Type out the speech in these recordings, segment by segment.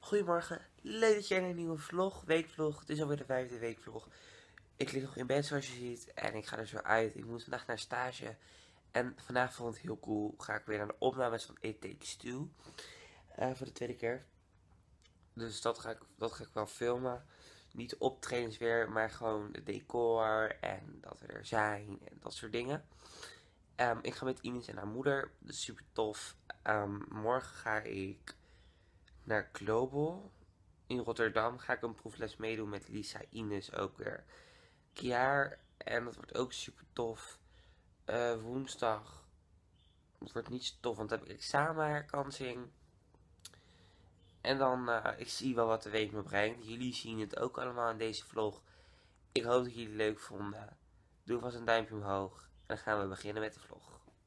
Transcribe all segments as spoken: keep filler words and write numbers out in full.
Goedemorgen, leuk dat je in een nieuwe vlog, weekvlog. Het is alweer de vijfde weekvlog. Ik lig nog in bed zoals je ziet en ik ga er zo uit. Ik moet vandaag naar stage en vanavond, heel cool, ga ik weer naar de opnames van It Takes Two. Uh, voor de tweede keer. Dus dat ga, ik, dat ga ik wel filmen. Niet optredens weer, maar gewoon het decor en dat we er zijn en dat soort dingen. Um, ik ga met Ines en haar moeder, dat is super tof. Um, morgen ga ik naar Global. In Rotterdam ga ik een proefles meedoen met Lisa, Ines ook weer. Kiaar. En dat wordt ook super tof. Uh, woensdag. Het wordt niet zo tof, want dan heb ik examenherkansing. En dan, uh, ik zie wel wat de week me brengt. Jullie zien het ook allemaal in deze vlog. Ik hoop dat jullie het leuk vonden. Doe vast een duimpje omhoog. En dan gaan we beginnen met de vlog.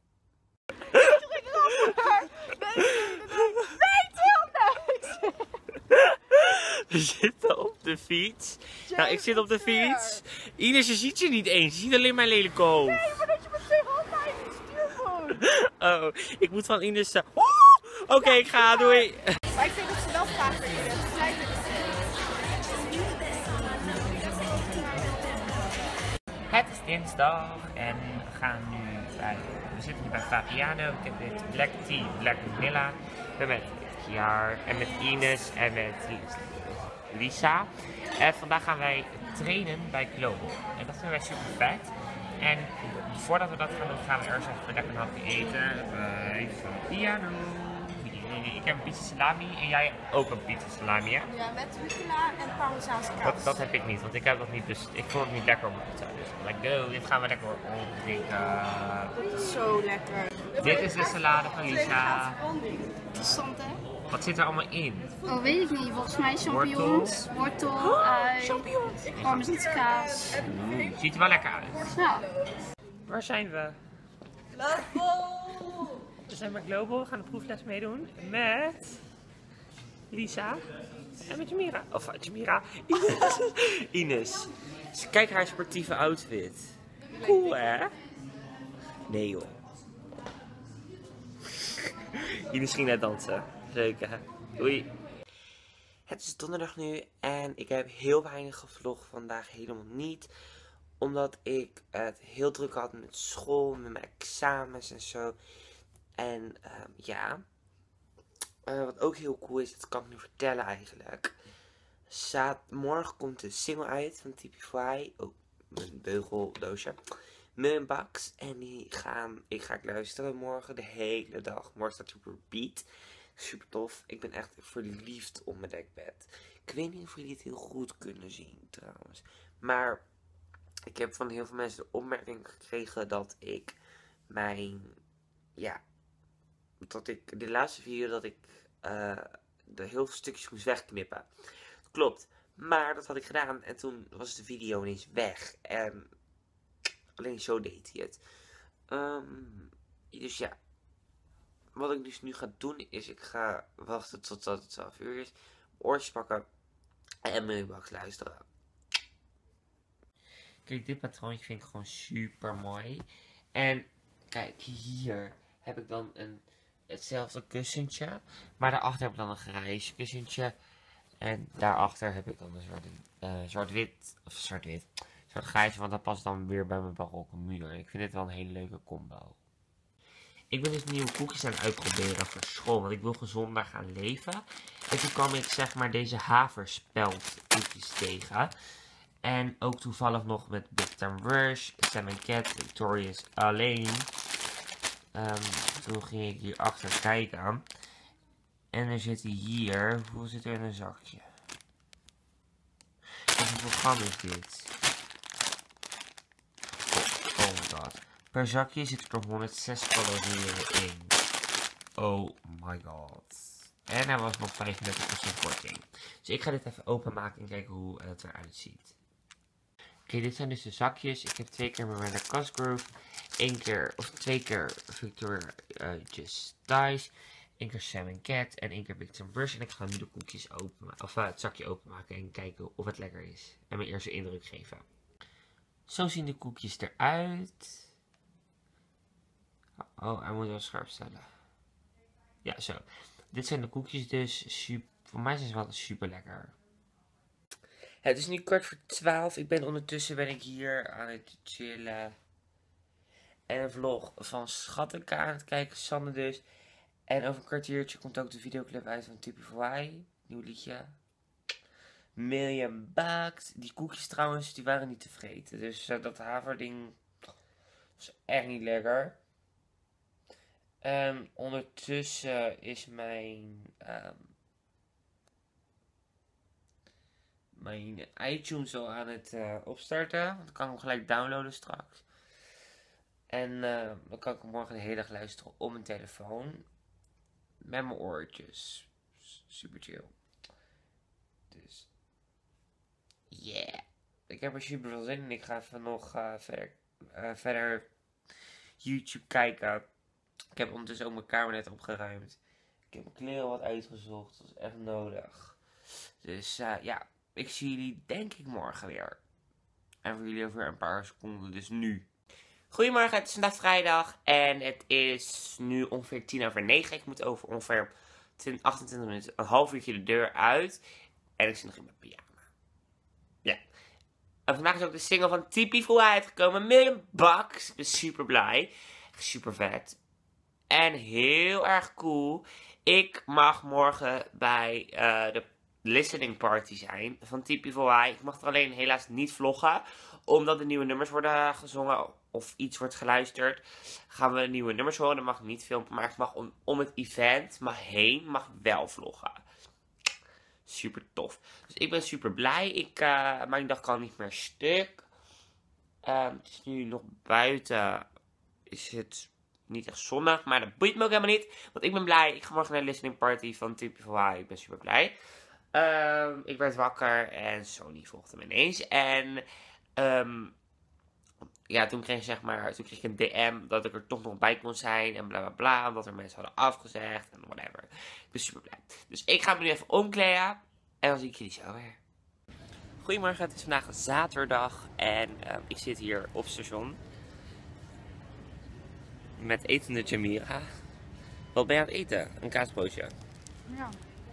We zitten op de fiets. James, nou, ik zit op de fiets. Ines, je ziet je niet eens. Je ziet alleen mijn lelijke hoofd. Nee, maar dat je met twee handen uit het stuur moet. Oh, ik moet van Ines... Uh... Oh! Oké, okay, ja, ik ga. Doei. Maar ik denk dat ze wel vaker in het Het is dinsdag en we gaan nu bij... We zitten hier bij Fabiano. Ik heb dit Black Tea, Black Vanilla. We hebben met Kiaar en met Ines en met Lisa. En vandaag gaan wij trainen bij Global. En dat vinden wij super vet. En voordat we dat gaan doen, gaan we eerst even lekker een hapje eten bij Fabiano. Ik heb een pizza salami en jij ook een pizza salami, hè? Ja, met rucola en parmezaanse kaas. Dat, dat heb ik niet, want ik heb dat niet, dus ik vond het niet lekker op mijn pizza. Dus like, go, dit gaan we lekker opdrinken. Dat is zo lekker. Dit is de salade van Lisa. Interessant, hè? Wat zit er allemaal in? Oh, weet ik niet. Volgens mij champignons, wortel, wortel ui, champignons, parmezaanse kaas. Mm, ziet er wel lekker uit. Ja. Waar zijn we? Global! We zijn bij Global, we gaan de proefles meedoen met Lisa en met Jamira. Of uh, Jamira, Ines. Ines. Kijk haar sportieve outfit. Cool, hè? Nee, joh. Ines ging net dansen. Leuk, hè? Doei. Het is donderdag nu en ik heb heel weinig gevlogd vandaag, helemaal niet. Omdat ik het heel druk had met school, met mijn examens en zo. En um, ja, uh, wat ook heel cool is, dat kan ik nu vertellen eigenlijk. Zaad, morgen komt de single uit van Typify. Oh, mijn beugeldoosje. Mailbox. En die gaan, ik ga ik luisteren morgen de hele dag. Morgen staat op repeat. Super tof. Ik ben echt verliefd op mijn dekbed. Ik weet niet of jullie het heel goed kunnen zien trouwens. Maar ik heb van heel veel mensen de opmerking gekregen dat ik mijn, ja, dat ik de laatste video dat ik uh, de heel veel stukjes moest wegknippen. Klopt. Maar dat had ik gedaan en toen was de video ineens weg. En alleen zo deed hij het. Um, dus ja. Wat ik dus nu ga doen is ik ga wachten totdat het twaalf uur is. Oortjes pakken en mijn box luisteren. Kijk, dit patroontje vind ik gewoon super mooi. En kijk, hier heb ik dan een, hetzelfde kussentje. Maar daarachter heb ik dan een grijs kussentje. En daarachter heb ik dan een zwart, uh, zwart-wit, of zwart-wit, zwart-grijs, want dat past dan weer bij mijn barokke muur. Ik vind dit wel een hele leuke combo. Ik ben dus nieuwe koekjes aan het uitproberen voor school, want ik wil gezonder gaan leven. En toen kwam ik zeg maar deze haverspeld koekjes tegen. En ook toevallig nog met Big Time Rush, Sam and Cat, Victorious alleen. Um, toen ging ik hier achter kijken. En er zit hier, hoeveel zit er in een zakje? Wat een programma is dit? Oh, oh my god. Per zakje zit er honderdzes calorieën in. Oh my god. En er was nog vijfendertig procent korting. Dus ik ga dit even openmaken en kijken hoe het eruit ziet. Oké, okay, dit zijn dus de zakjes. Ik heb twee keer Miranda Cosgrove. één keer, of twee keer Victoria uh, Just Dice. één keer Sam and Cat en één keer Big Time Rush. En ik ga nu de koekjes openmaken, of uh, het zakje openmaken en kijken of het lekker is. En mijn eerste indruk geven. Zo zien de koekjes eruit. Oh, hij moet wel scherp stellen. Ja, zo. Dit zijn de koekjes dus. Super voor mij zijn ze wel super lekker. Het is nu kwart voor twaalf. Ik ben ondertussen ben ik hier aan het chillen. En een vlog van Schattenka aan het kijken. Sanne dus. En over een kwartiertje komt ook de videoclip uit van Typie voor Why. Nieuw liedje. Million bucks. Die koekjes trouwens, die waren niet te vreten. Dus uh, dat haverding was echt niet lekker. Um, ondertussen is mijn... Um, mijn iTunes al aan het uh, opstarten. Dan kan ik hem gelijk downloaden straks. En uh, dan kan ik hem morgen de hele dag luisteren op mijn telefoon. Met mijn oortjes. Super chill. Dus. Yeah. Ik heb er super veel zin in. Ik ga even nog uh, verder, uh, verder YouTube kijken. Ik heb ondertussen ook mijn kamer net opgeruimd. Ik heb mijn kleren wat uitgezocht. Dat is echt nodig. Dus uh, ja. Ik zie jullie denk ik morgen weer. En voor jullie over een paar seconden. Dus nu. Goedemorgen, het is vandaag vrijdag. En het is nu ongeveer tien over negen. Ik moet over ongeveer achtentwintig minuten, een half uurtje de deur uit. En ik zit nog in mijn pyjama. Ja. En vandaag is ook de single van Typie voor Why uitgekomen. Million bucks. Ik ben super blij. Super vet. En heel erg cool. Ik mag morgen bij uh, de listening party zijn van Typie voor Why. Ik mag er alleen helaas niet vloggen. Omdat de nieuwe nummers worden gezongen. Of iets wordt geluisterd. Gaan we nieuwe nummers horen. Dan mag ik niet filmen. Maar ik mag om, om het event mag heen. Mag wel vloggen. Super tof. Dus ik ben super blij. Ik, uh, mijn dag kan niet meer stuk. Uh, het is nu nog buiten. Is het niet echt zonnig. Maar dat boeit me ook helemaal niet. Want ik ben blij. Ik ga morgen naar de listening party van Typie voor Why. Ik ben super blij. Um, ik werd wakker en Sony volgde me ineens. En um, ja, toen kreeg, zeg maar, toen kreeg ik een D M dat ik er toch nog bij kon zijn. En bla bla bla. Omdat er mensen hadden afgezegd. En whatever. Ik ben super blij. Dus ik ga me nu even omkleden. En dan zie ik jullie zo weer. Goedemorgen, het is vandaag zaterdag. En um, ik zit hier op station. Met etende Jamira. Wat ben je aan het eten? Een kaasbroodje. Ja.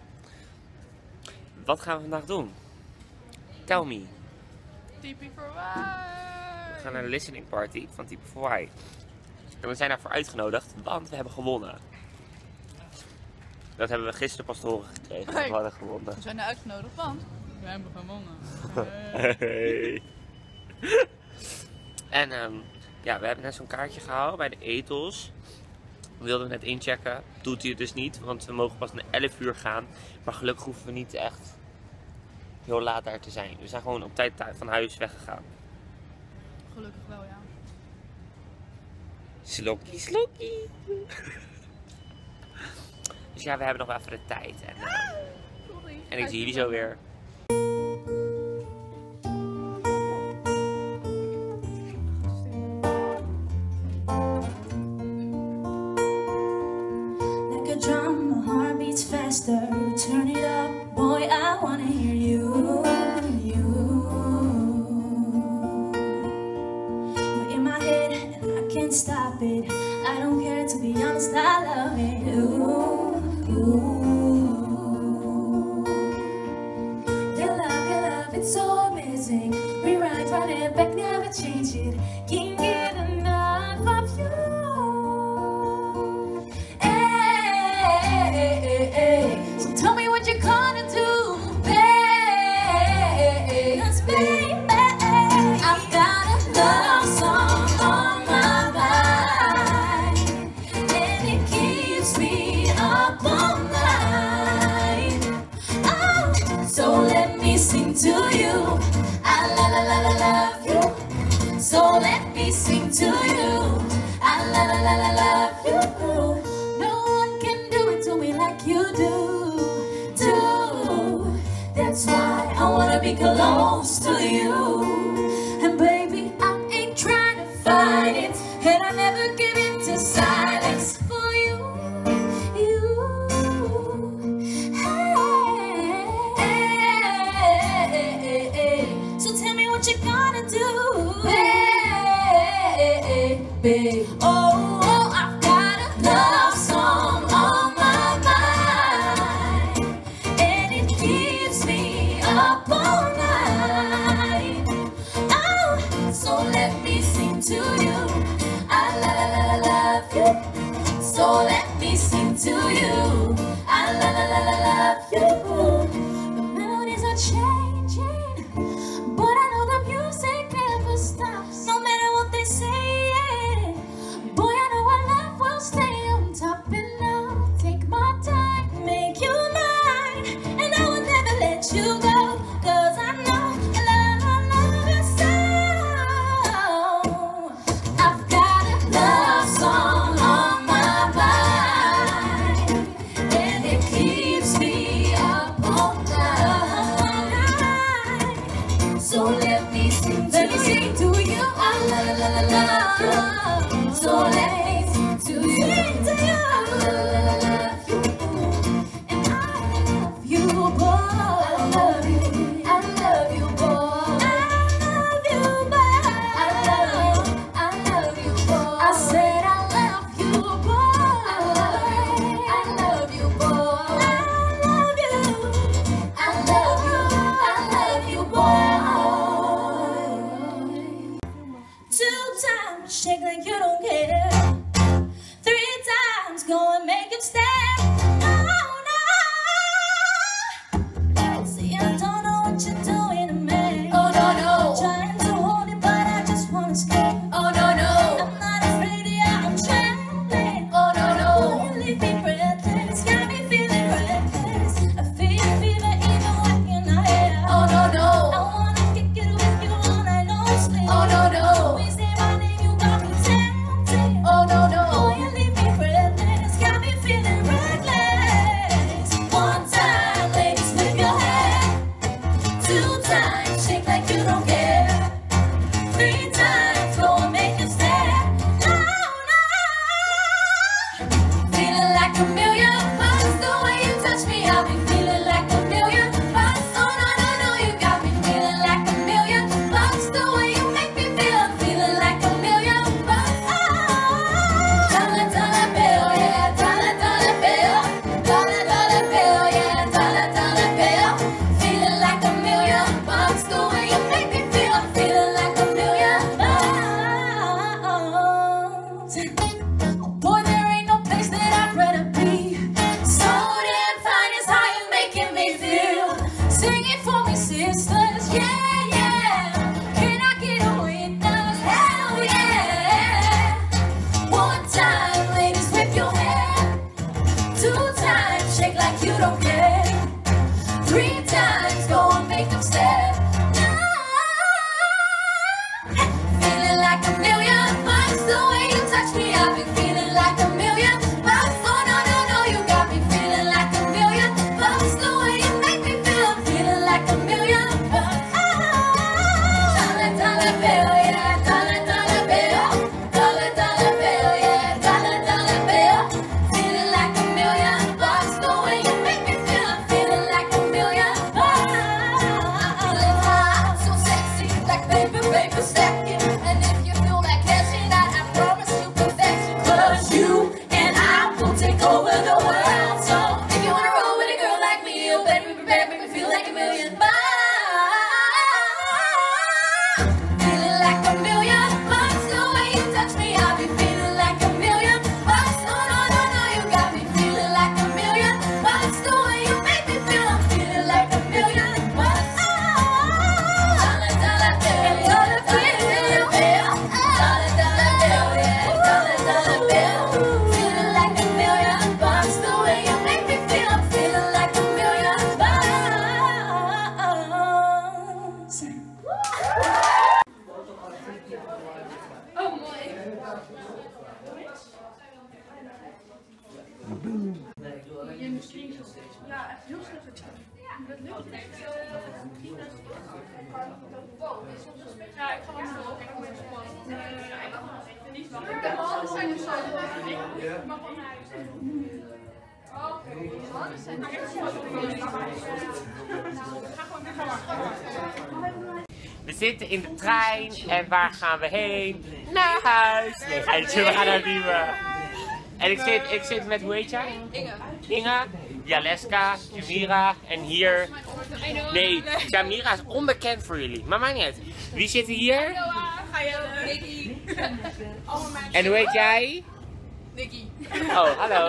Wat gaan we vandaag doen? Tell me. Typie voor Why. We gaan naar de listening party van Typie voor Why. En we zijn daarvoor uitgenodigd, want we hebben gewonnen. Dat hebben we gisteren pas te horen gekregen. Hey. We hadden gewonnen. We zijn er uitgenodigd, want we hebben gewonnen. Hey. En um, ja, we hebben net zo'n kaartje gehaald bij de Ethos. We wilden net inchecken. Doet hij het dus niet, want we mogen pas om elf uur gaan. Maar gelukkig hoeven we niet echt heel laat daar te zijn. We zijn gewoon op tijd van huis weggegaan. Gelukkig wel, ja. Slokkie, slokkie. Dus ja, we hebben nog wel even de tijd. En, uh, Sorry. en ik zie jullie zo weer. Faster, turn it up, boy, I wanna hear you, you. You're in my head and I can't stop it. I don't care, to be honest, I love it. Ooh, ooh. Your love, your love, it's so amazing. Rewrite, run it back, never change it. Can't get enough of you. So tell me what you're gonna do, babe. 'Cause baby, I've got a love song on my mind, and it keeps me up all night. Oh, so let me sing to you. I la la la la love you. So let me sing to you. I la la la la love you. You do, do. That's why I wanna be close to you. And baby, I ain't trying to fight it, and I never give in to silence for you, you. Hey, hey, hey, hey. So tell me what you're gonna do, baby. Oh, oh, I've got a love song on my mind. it stay. Oh no. See, I don't know what you're doing to me. Oh no, no. Trying to hold it, but I just wanna escape. Oh no, no. I'm not afraid, yeah, I'm trembling. Oh no, no. Oh, you leave me breathless, got me feeling reckless. I feel fever even when you're not here. Oh no, no. I wanna kick it with you all night, no sleep. Oh no, no. Always say my name, you got me tempted. Oh no, no. Oh, you leave me breathless, got me feeling reckless. One time, ladies, whip your hair. Two times, shake like you don't care. Three times, go and make it stare. No, no. Feeling like a million bucks, the way you touch me, I'll be feeling like a million bucks. Oh no, no, no, you got me feeling like a million bucks. The way you make me feel, I'm feeling like a million bucks. Oh, dollar, dollar bill, yeah, dollar, dollar bill. Dollar, dollar bill, yeah, dollar, dollar bill. Feeling like a million bucks. The way you make me feel, I'm feeling like a million bucks. Boy, there ain't no place that I'd rather be. So damn fine is how you making me feel. Sing it for me, sisters, yeah, yeah. Can I get a witness? Hell yeah. One time, ladies, whip your hair. Two times, shake like you don't care. Three times, go and make them stare. Feeling like a million bucks. The way you touch me, I've been feeling like a million bucks. Oh no, no, no, you got me feeling like a million bucks. The way you make me feel, I'm feeling like a million bucks. Dollar, dollar bill, yeah, dollar, dollar bill. Dollar, dollar bill, yeah, dollar, dollar bill. Feeling like a million bucks. The way you make me feel, I'm feeling like a million bucks. Feeling high, so sexy, like paper, paper stacking. And if you feel like cashing out, I promise you perfection. 'Cause you and I will take over the world. So if you wanna roll with a girl like me, you better be prepared, make me feel like a million bucks. Feeling like a million bucks. The way you touch me, I'll be feeling like a million bucks. Oh no, no, no, you got me feeling like a million bucks. The way you make me feel, I'm feeling like a million bucks. Dollar, dollar bill, dollar bill, dollar, dollar bill, yeah, dollar, dollar bill. Feeling like a million bucks. The way you make me feel, I'm feeling like a million bucks. Ja, echt heel slecht. Dat lukt niet. Ja, ik ga hem nog. Ik kom in spannend. Niet wachten. Ik heb alles zijn er zo. Ik mag wel naar huis. Oh, alles zijn er zo. Ga gewoon weer. We zitten in de trein en waar gaan we heen? Naar huis! Nee, geintje, we gaan naar Diemen. En ik zit, ik zit met, hoe heet jij? Inge. Inge, Jaleska, Jamira en hier... Nee, Jamira is onbekend voor jullie, maar maakt niet uit. Wie zit hier? Ga je, Nicky. En hoe heet jij? Nicky. Oh, hallo.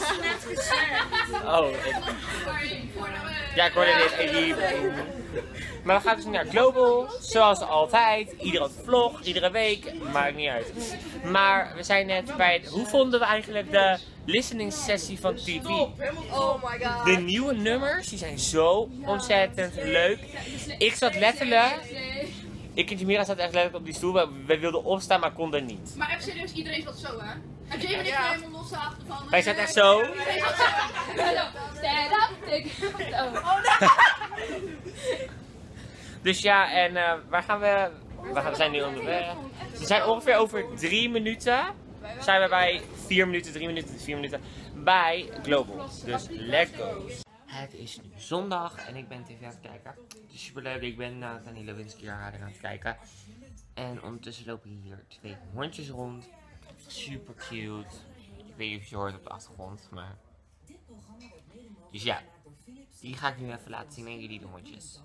Oh, ja, ik hoorde dit even. Maar we gaan dus naar Global, zoals altijd. Iedere vlog, iedere week, maakt niet uit. Maar we zijn net bij, hoe vonden we eigenlijk de listening sessie van T P? Oh my god. De nieuwe nummers, die zijn zo ontzettend leuk. Ik zat letterlijk, ik en Jamira zaten echt letterlijk op die stoel. We, we wilden opstaan, maar konden niet. Maar even serieus, iedereen zat zo, hè? En Jamie en ik helemaal los achtervallen. Wij zaten echt zo. Stand up, take Oh, dus ja, en uh, waar gaan we? We, gaan, we zijn nu onderweg. We zijn ongeveer over drie minuten. Zijn we bij vier minuten, drie minuten, vier minuten bij Global. Dus let's go. Het is nu zondag en ik ben tv aan het kijken. Het is super leuk. Ik ben naar Dani Lewinsky aan het kijken. En ondertussen lopen hier twee hondjes rond. Super cute. Ik weet niet of je hoort op de achtergrond, maar. Dus ja, die ga ik nu even laten zien aan jullie, de hondjes.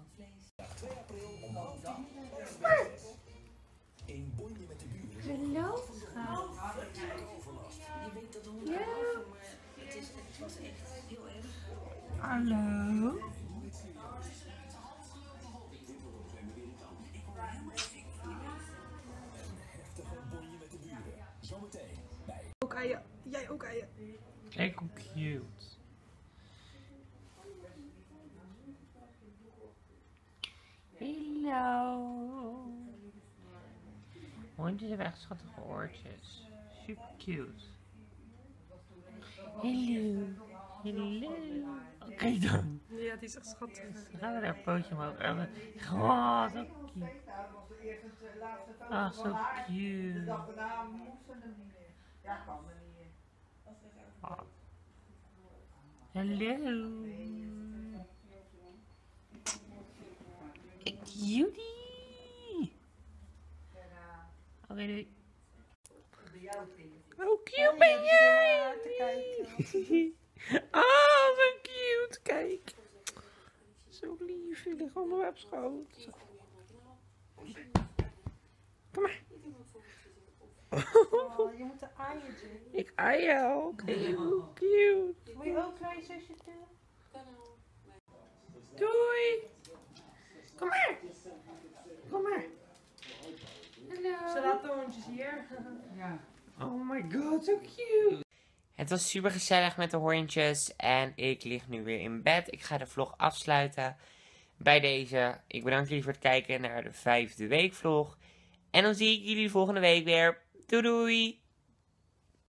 Hallo? Ja. Hallo. Ook eieren. Jij ook eieren. Kijk hoe cute. Hallo. Hondjes hebben echt schattige oortjes. Super cute. Hallo. Hallo. Oké dan. Ja, die is echt schattig. Dan gaan we daar een pootje omhoog. En oh, zo cute. Ah, zo cute. Ah. Hallo. Cutie. Oké, doei. Hoe cute ben jij? Oh, zo cute. Kijk. Zo lief. Je ligt onder mijn schoot. Kom maar. Oh, je moet de eieren doen. Ik aai jou ook. Heel cute. Wil je ook klein zusje doen? Doei. Kom maar. Kom maar. Hallo. Ze laat de hondjes hier. Oh my god, zo cute. Het was super gezellig met de hondjes en ik lig nu weer in bed. Ik ga de vlog afsluiten. Bij deze, ik bedank jullie voor het kijken naar de vijfde week vlog. En dan zie ik jullie volgende week weer. Doei doei.